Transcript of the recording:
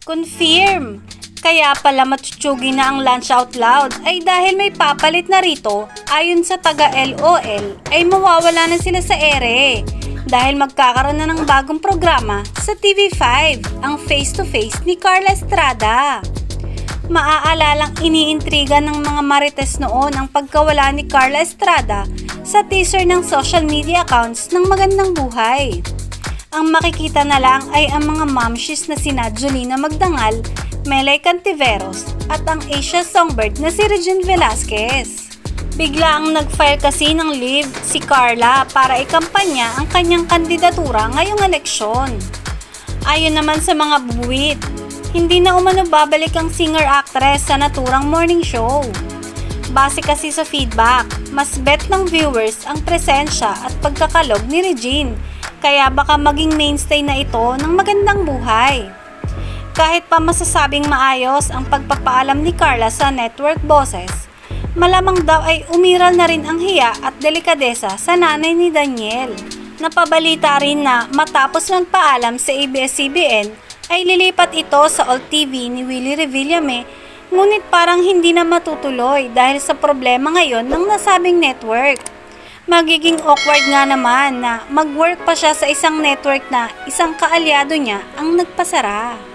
Confirm! Kaya pala matutsugi na ang Lunch Out Loud ay dahil may papalit na rito. Ayon sa taga-LOL ay mawawala na sila sa ere dahil magkakaroon na ng bagong programa sa TV5, ang Face to Face ni Carla Estrada. Maaalalang iniintriga ng mga marites noon ang pagkawala ni Carla Estrada sa teaser ng social media accounts ng Magandang Buhay. Ang makikita na lang ay ang mga momshies na sina Jolina Magdangal, Melay Cantiveros at ang Asia Songbird na si Regine Velasquez. Biglaang nag-file kasi ng leave si Carla para ikampanya ang kanyang kandidatura ngayong eleksyon. Ayon naman sa mga buwit, hindi na umano babalik ang singer-actress sa naturang morning show. Base kasi sa feedback, mas bet ng viewers ang presensya at pagkakalog ni Regine, kaya baka maging mainstay na ito ng Magandang Buhay. Kahit pa masasabing maayos ang pagpapaalam ni Carla sa network bosses, malamang daw ay umiral na rin ang hiya at delikadesa sa nanay ni Daniel. Napabalita rin na matapos magpaalam sa ABS-CBN ay lilipat ito sa All TV ni Willie Revillame, ngunit parang hindi na matutuloy dahil sa problema ngayon ng nasabing network. Magiging awkward nga naman na mag-work pa siya sa isang network na isang kaalyado niya ang nagpasara.